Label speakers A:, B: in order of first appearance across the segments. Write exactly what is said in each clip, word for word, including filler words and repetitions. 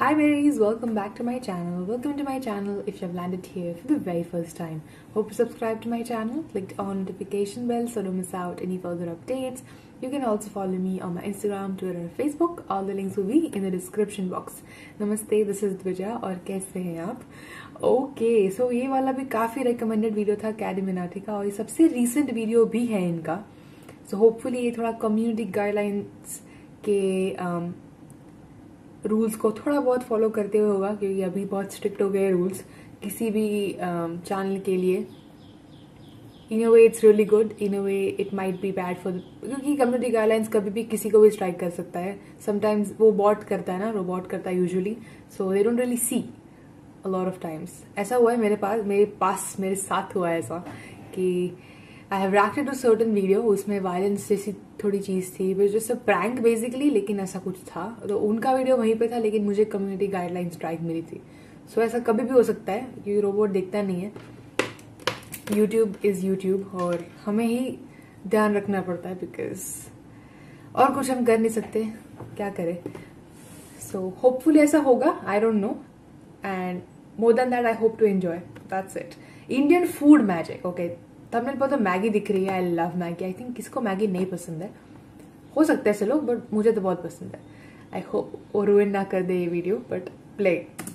A: Hi berries, welcome back to my channel. Welcome to my channel if you have landed here for the very first time. Hope you subscribe to my channel, clicked on notification bell so don't miss out any further updates. You can also follow me on my Instagram, Twitter, Facebook. All the links will be in the description box. Namaste, this is Dvija और कैसे हैं आप? Okay, so ये वाला भी काफी recommended video था कैडी मिनाटी का और ये सबसे recent वीडियो भी है इनका. So hopefully ये थोड़ा community guidelines के um, रूल्स को थोड़ा बहुत फॉलो करते हुए होगा क्योंकि अभी बहुत स्ट्रिक्ट हो गए रूल्स किसी भी चैनल um, के लिए. In a way it's really good, in a way it might be bad for क्योंकि कम्युनिटी गाइडलाइंस कभी भी किसी को भी स्ट्राइक कर सकता है. समटाइम्स वो बॉट करता है ना, रोबोट करता है usually, so they don't really see a lot of times. ऐसा हुआ है मेरे पास मेरे पास मेरे साथ हुआ है ऐसा कि I have reacted to certain video, उसमें वायलेंस जैसी थोड़ी चीज थी, but just a prank basically, लेकिन ऐसा कुछ था. तो उनका वीडियो वहीं पे था लेकिन मुझे कम्युनिटी गाइडलाइन स्ट्राइक मिली थी. सो so, ऐसा कभी भी हो सकता है क्योंकि रोबोट देखता नहीं है. यूट्यूब इज यूट्यूब और हमें ही ध्यान रखना पड़ता है बिकॉज और कुछ हम कर नहीं सकते, क्या करें. सो होपफुली ऐसा होगा, I don't know, and more than that I hope to enjoy. That's it. Indian food magic. Okay, thumbnail पर तो मैगी दिख रही है. I love Maggi. I think किसको मैगी नहीं पसंद है, हो सकता है ऐसे लोग, बट मुझे तो बहुत पसंद है. आई होप वो रुइन ना कर दे ये video, but play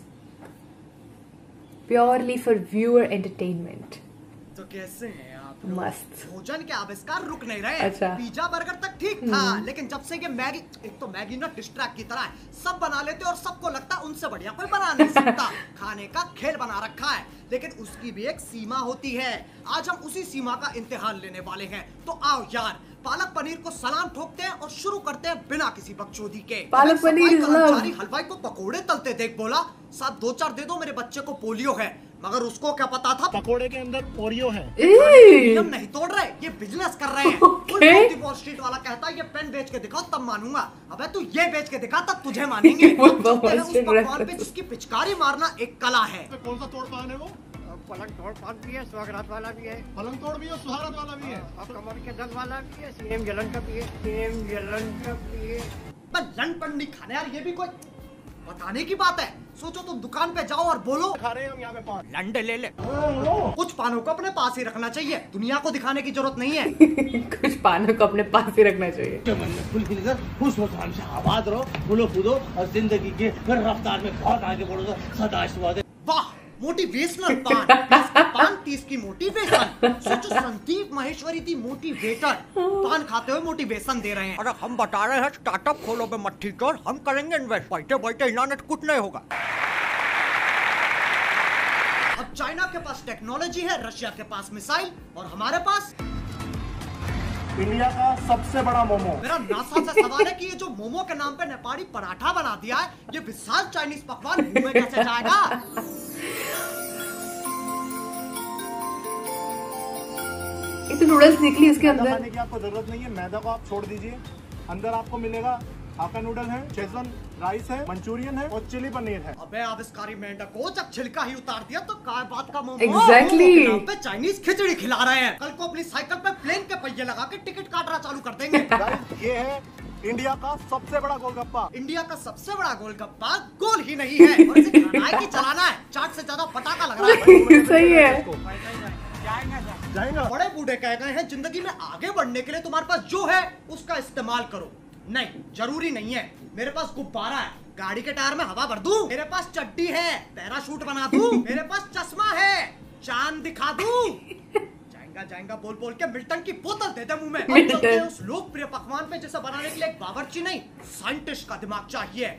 A: purely for viewer entertainment.
B: तो कैसे हैं आप?
A: मस्त.
B: भोजन के आविष्कार रुक नहीं रहे.
A: अच्छा.
B: पिज्जा बर्गर तक ठीक था, लेकिन जब से ये मैगी, एक तो मैगी ना डिस्ट्रैक्ट की तरह है, सब बना लेते और सबको लगता है उनसे बढ़िया कोई बना नहीं सकता. खाने का खेल बना रखा है, लेकिन उसकी भी एक सीमा होती है. आज हम उसी सीमा का इम्तिहान लेने वाले हैं. तो आओ यार, पालक पनीर को सलाम ठोकते हैं और शुरू करते हैं बिना किसी बकचोदी के.
A: पालक पनीर
B: कर्मचारी हलवाई को पकोड़े तलते देख बोला, साहब दो चार दे दो, मेरे बच्चे को पोलियो है. मगर उसको क्या पता था पकोड़े के अंदर ओरियो है. नियम नहीं तोड़ रहे, ये बिजनेस कर रहे हैं. okay. वॉल स्ट्रीट वाला कहता है ये पेन बेच के दिखाओ तब मानूंगा. अबे तू ये बेच के दिखा तब तुझे मानेंगे. उस पकवान पे जिसकी पिचकारी मारना एक कला है.
C: कौन सा तोड़ पान है वो?
D: पलंग तोड़ पान भी है, स्वागत वाला भी है,
C: पलंग तोड़ भी है, सुहागरात वाला भी है,
D: और कमर के दर्द वाला भी है, सीएम जलन का भी है, सीएम जलन का भी है.
B: लन पंडी खाने यार, ये भी कोई बताने की बात है. सोचो तुम दुकान पे जाओ और बोलो
C: खा रहे हैं हम यहाँ पे पान,
B: लंडे ले ले. कुछ पानों को अपने पास ही रखना चाहिए, दुनिया को दिखाने की जरूरत नहीं है.
A: कुछ पानों को अपने पास ही रखना चाहिए.
E: खुश हो, आबाद रहो, फूलो कूदो और जिंदगी के रफ्तार में बहुत आगे बढ़ो. सदा आशीर्वाद.
B: वाह, मोटिवेशनल पान. पान तीस की मोटिवेशन. सोचो संदीप महेश्वरी थी मोटिवेटर, पान खाते हुए मोटिवेशन दे रहे हैं. अरे हम बता रहे हैं स्टार्टअप खोलो बे मट्ठी चोर, हम करेंगे इन्वेस्ट. बैठे बैठे इन्होंने कुछ नहीं होगा. अब चाइना के पास टेक्नोलॉजी है, रशिया के पास मिसाइल, और हमारे पास
C: इंडिया का सबसे बड़ा मोमो.
B: मेरा नासा से सवाल है कि ये जो मोमो के नाम पे नेपाली पराठा बना दिया है, ये विशाल चाइनीज पकवान मुंह में कैसे जाएगा?
A: ये तो नूडल्स निकली इसके अंदर.
C: खाने की आपको जरूरत नहीं है, मैदा को आप छोड़ दीजिए. अंदर आपको मिलेगा हाका नूडल है, शेजवान राइस है, मंचूरियन है और चिली पनीर है.
B: अबे आविष्कारी मेंढक को जब छिलका ही उतार दिया तो काय बात का मोमो.
A: Exactly.
B: मोमो के नाम पे चाइनीज खिचड़ी खिला रहे हैं. कल को अपनी साइकिल पे प्लेन के पहिए लगा के टिकट काटना चालू कर देंगे.
C: ये है इंडिया का सबसे बड़ा गोलगप्पा.
B: इंडिया का सबसे बड़ा गोलगप्पा गोल ही नहीं है, और इसे खाना है कि चलाना है. चाट से ज्यादा पटाखा लग रहा है.
A: सही है.
C: जाएगा.
B: बड़े बूढ़े कह गए हैं जिंदगी में आगे बढ़ने के लिए तुम्हारे पास जो है उसका इस्तेमाल करो. नहीं, जरूरी नहीं है. मेरे पास गुब्बारा है, गाड़ी के टायर में हवा भर दूं. मेरे पास चड्डी है, पैराशूट बना दूं. मेरे पास चश्मा है, चांद दिखा दूं. जाएगा जाएगा बोल बोल के मिल्टन की बोतल दे दे मुंह में. अब चलते हैं उस लोकप्रिय पकवान पे जिसे बनाने के लिए एक बावर्ची नहीं, साइंटिस्ट का दिमाग चाहिए.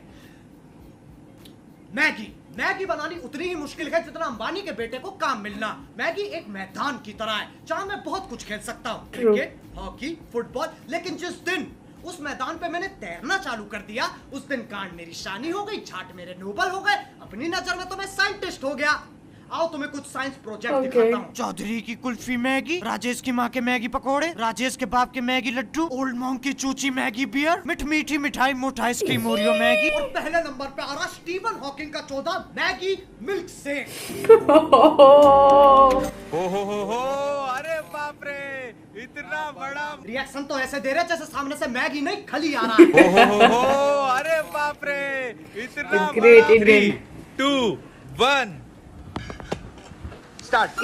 B: मैगी. मैगी बनानी उतनी ही मुश्किल है जितना अंबानी के बेटे को काम मिलना. मैगी एक मैदान की तरह है जहाँ मैं बहुत कुछ खेल सकता हूँ, क्रिकेट, हॉकी, फुटबॉल. लेकिन जिस दिन उस मैदान पे मैंने तैरना चालू कर दिया, उस दिन गांड मेरी शानी हो गई, झाट मेरे नोबल हो गए. अपनी नजर में तो मैं साइंटिस्ट हो गया. आओ तुम्हें कुछ साइंस प्रोजेक्ट okay. दिखाता हूँ. चौधरी की कुल्फी मैगी, राजेश की माँ के मैगी पकोड़े, राजेश के बाप के मैगी लड्डू, ओल्ड मॉन्ग की चूची मैगी बियर, मिठ मीठी मिठाई मोटा आइसक्रीम ओरियो मैगी, और पहले नंबर पे आ रहा स्टीवन हॉकिंग का चौदह मैगी मिल्क शेक.
F: हो हो हो हो, अरे बाप रे, इतना इतना बड़ा
B: रिएक्शन तो ऐसे दे रहे जैसे सामने से मैगी नहीं खली आ रहा है।
F: ओहो, अरे बाप रे, इतना
A: ग्रेट
F: बड़ा।
A: Indian.
F: Two one start.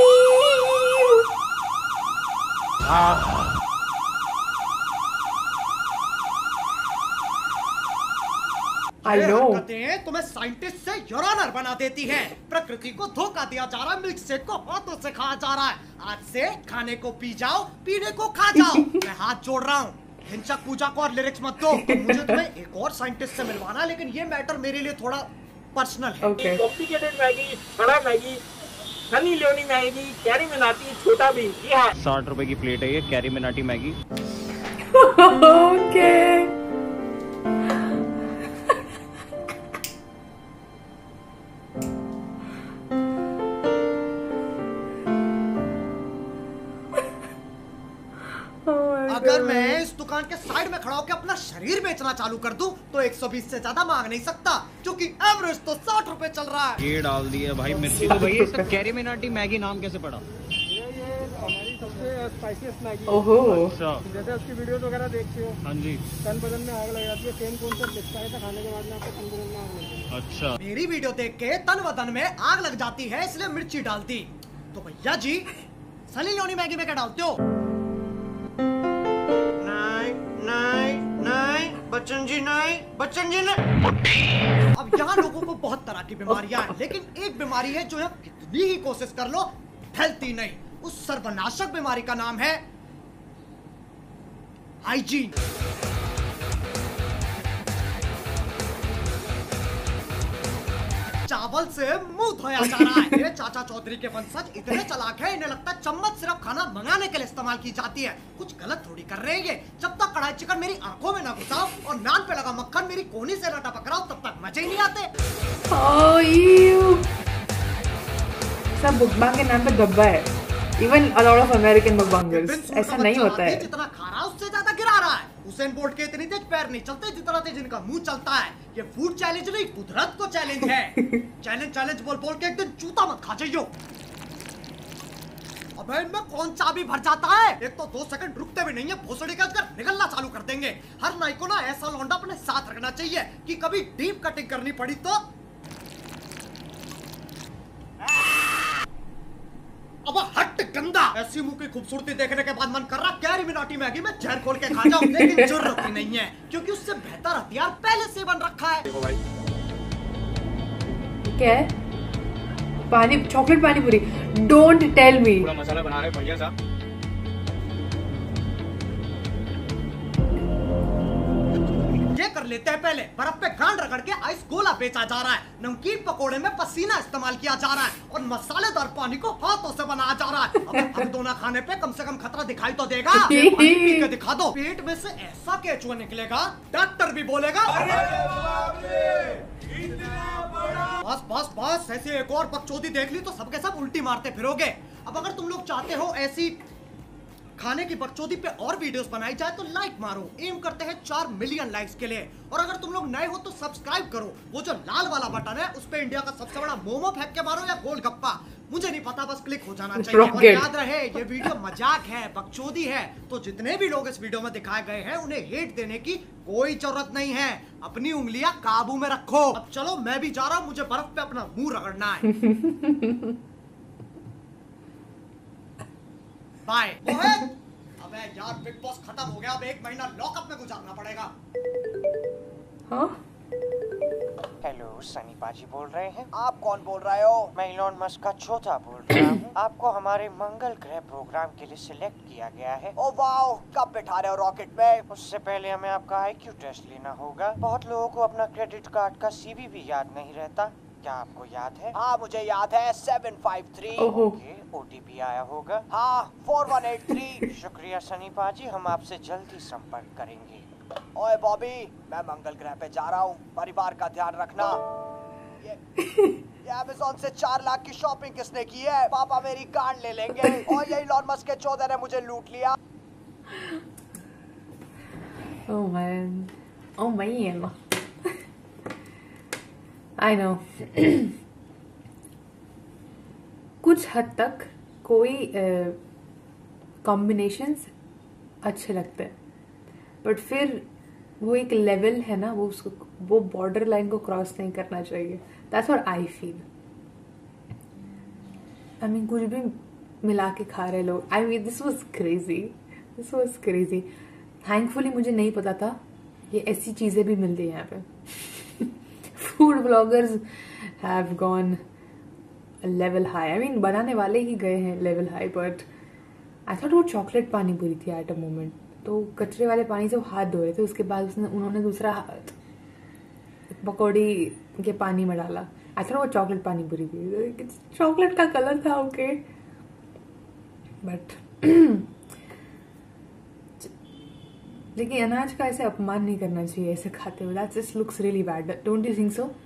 A: I know.
B: हरकतें तुम्हें साइंटिस्ट से यूरोनर बना देती हैं। प्रकृति को धोखा दिया जा रहा है, मिल्क शेक को हाथों से खाया जा रहा है। आज से खाने को पी जाओ, पीने को खा जाओ। मैं हाथ जोड़ रहा हूँ, हिंसक पूजा को और लिरिक्स मत दो। तो मुझे तुम्हें एक और साइंटिस्ट से मिलवाना है, लेकिन ये मैटर मेरे लिए थोड़ा पर्सनल है।
A: ओके।
D: कॉम्प्लिकेटेड मैगी, बड़ा Maggi, Sunny Leone Maggi, Carry Minati, छोटा भी, ये है
G: साठ रुपए की प्लेट है ये कैरी मिनाटी मैगी।
A: ओके।
B: अगर मैं इस दुकान के साइड में खड़ा होकर अपना शरीर बेचना चालू कर दूं, तो एक सौ बीस से ज्यादा मांग नहीं सकता, क्योंकि एवरेज तो साठ रुपए चल रहा है।
G: ये डाल दिया भाई मिर्ची। तो भैया इसका कैरी मिनाटी मैगी नाम कैसे पड़ा?
D: ये ये हमारी सबसे स्पाइसीएस्ट मैगी।
A: ओहो।
G: अच्छा।
D: जैसे उसकी वीडियोस वगैरह देखते हो,
G: हाँ जी।
D: तन बदन में आग लग जाती है, सेम कॉन्सेप्ट दिखता है, खाने के बाद में आपको तन बदन में आग लगती है।
G: अच्छा।
B: मेरी वीडियो देख के तन वतन में आग लग जाती है, इसलिए मिर्ची डालती। तो भैया जी, सनी लियोनी मैगी में क्या डालते हो? नहीं नहीं नहीं बच्चन जी, नहीं बच्चन जी नहीं। अब यहाँ लोगों को बहुत तरह की बीमारियां हैं, लेकिन एक बीमारी है जो आप कितनी ही कोशिश कर लो फैलती नहीं। उस सर्वनाशक बीमारी का नाम है हाइजीन। चावल से मुंह धोया जा रहा है। ये चाचा चौधरी के वंशज इतने चालाक है, इन्हें लगता है चम्मच सिर्फ खाना मंगाने के लिए इस्तेमाल की जाती है। कुछ गलत थोड़ी कर रहे हैं ये। जब तक कढ़ाई चिकन मेरी आंखों में ना घुसाओ और नान पे लगा मक्खन मेरी कोहनी से ना टपक रहा हो, तब तक मजे ही नहीं आते।
A: Oh, ew. सब मुकबांग के नाम पे धब्बा है। Even a lot of American mukbangers ऐसा नहीं होता है।
B: जितना खा रहा है उससे ज्यादा गिरा रहा है। उसेन बोल्ट के इतनी तेज पैर नहीं चलते जितना तेज इनका मुंह चलता है। ये फूड चैलेंज नहीं, कुदरत को चैलेंज है। चैलेंज चैलेंज बोल बोल के एक दिन जूता मत खा जाइयो। अबे इनमें कौन चाबी भर जाता है? एक तो दो सेकंड रुकते भी नहीं है, भोसड़ी का कर निकलना चालू कर देंगे। हर नाई को ना ऐसा लौंडा अपने साथ रखना चाहिए कि कभी डीप कटिंग करनी पड़ी तो। अब हट गंदा। ऐसी मुंह की खूबसूरती देखने के बाद मन कर रहा कैरी मिनाटी मैगी में जहर खोल के खा जाऊं, लेकिन जरूरत ही नहीं है, क्योंकि उससे बेहतर हथियार पहले से बन रखा है।
C: देखो भाई,
A: क्या है? पानी, chocolate pani puri. Don't tell me.
C: पूरा मसाला बना रहे बढ़िया सा।
B: ये कर लेते हैं पहले। बर्फ पे गांड रगड़ के आइस गोला बेचा जा रहा है। नमकीन पकोड़े में पसीना इस्तेमाल किया जा रहा है और मसालेदार पानी को हाथों से बनाया जा रहा है। अब हर दोना खाने पे कम से कम खतरा दिखाई तो देगा। पानी पी के दिखा दो। पेट में से ऐसा केचुआ निकलेगा, डॉक्टर भी बोलेगा बस बस बस। ऐसे एक और बकचोदी देख ली तो सबके सब उल्टी मारते फिरोगे। अब अगर तुम लोग चाहते हो ऐसी खाने की बकचोदी पे और वीडियोस बनाई जाए तो लाइक मारो। एम करते हैं चार मिलियन लाइक्स के लिए। और अगर तुम लोग नए हो तो सब्सक्राइब करो। वो जो लाल वाला बटन है उस पे इंडिया का सबसे बड़ा मोमो फेंक के मारो या गोलगप्पा, मुझे नहीं पता, बस क्लिक हो जाना चाहिए। और याद रहे ये वीडियो मजाक है, बकचोदी है, तो जितने भी लोग इस वीडियो में दिखाए गए हैं उन्हें हेट देने की कोई जरूरत नहीं है। अपनी उंगलियां काबू में रखो। अब चलो मैं भी जा रहा हूँ, मुझे बर्फ पे अपना मुंह रगड़ना है। बाय। अबे यार, बिग बॉस खत्म हो गया, अब एक महीना लॉकअप में गुजारना पड़ेगा।
A: हाँ?
H: हेलो, सनी पाजी बोल रहे हैं?
B: आप कौन बोल रहे हो?
H: मैं इलॉन मस्क का चौथा बोल रहा हूँ। आपको हमारे मंगल ग्रह प्रोग्राम के लिए सिलेक्ट किया गया है।
B: ओ वाओ, कब बैठा रहे हो रॉकेट में?
H: उससे पहले हमें आपका आईक्यू टेस्ट लेना होगा। बहुत लोगों को अपना क्रेडिट कार्ड का सीवी भी याद नहीं रहता, क्या आपको याद है?
B: हाँ मुझे याद है, seven five three.
H: Okay, OTP आया होगा।
B: हाँ, फोर वन एट थ्री।
H: शुक्रिया सनी पाजी, हम आपसे जल्दी संपर्क करेंगे।
B: ओए बॉबी, मैं मंगल ग्रह पे जा रहा हूँ, परिवार का ध्यान रखना। ये, ये अमेज़न से चार लाख की शॉपिंग किसने की है? पापा मेरी कार्ड ले लेंगे। और ये इलॉन मस्क के चौधरी ने मुझे लूट लिया।
A: Oh man. Oh man. I know. कुछ हद तक कोई कॉम्बिनेशंस अच्छे लगते हैं, बट फिर वो एक लेवल है ना, वो उसको वो बॉर्डर लाइन को क्रॉस नहीं करना चाहिए. That's what I feel. I mean कुछ भी मिला के खा रहे लोग. I mean this was crazy, this was crazy. Thankfully मुझे नहीं पता था ये ऐसी चीजें भी मिलती है यहाँ पे. Food bloggers have gone level high. I mean बनाने वाले ही गए हैं level high, but I thought वो चॉकलेट पानी पूरी थी एट अ मोमेंट. तो कचरे वाले पानी से वो हाथ धो रहे थे, उसके बाद उसने उन्होंने दूसरा हाथ पकौड़ी के पानी में डाला. आई थॉट वो चॉकलेट पानी पूरी थी. चॉकलेट का कलर था, ओके, बट लेकिन अनाज का ऐसे अपमान नहीं करना चाहिए ऐसे खाते हुए. That just looks really bad, don't you think so?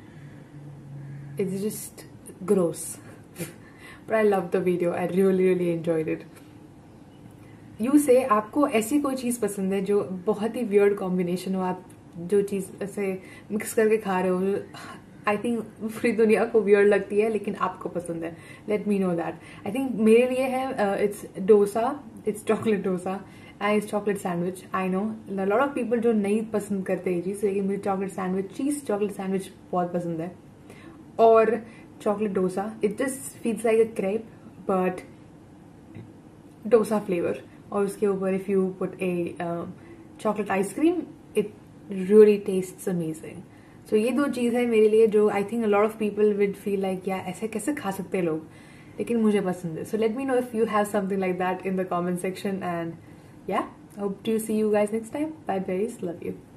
A: It's just gross. But I love the video, I really really enjoyed it. You say आपको ऐसी कोई चीज पसंद है जो बहुत ही वियर्ड कॉम्बिनेशन हो, आप जो चीज ऐसे मिक्स करके खा रहे हो, आई थिंक पूरी दुनिया को वियर्ड लगती है लेकिन आपको पसंद है. Let me know that. I think मेरे लिए है it's dosa, it's chocolate dosa and it's chocolate sandwich. I know lot of people जो नहीं पसंद करते ये चीज, लेकिन मुझे chocolate sandwich, cheese chocolate sandwich बहुत पसंद है. और chocolate dosa, it just feels like a crepe but dosa flavour. और उसके ऊपर if you put a chocolate ice cream, it really tastes amazing. So ये दो चीज है मेरे लिए जो I think a lot of people would feel like या ऐसे कैसे खा सकते हैं लोग, लेकिन मुझे पसंद है. So let me know if you have something like that in the comment section. And yeah, hope to see you guys next time. Bye guys, love you.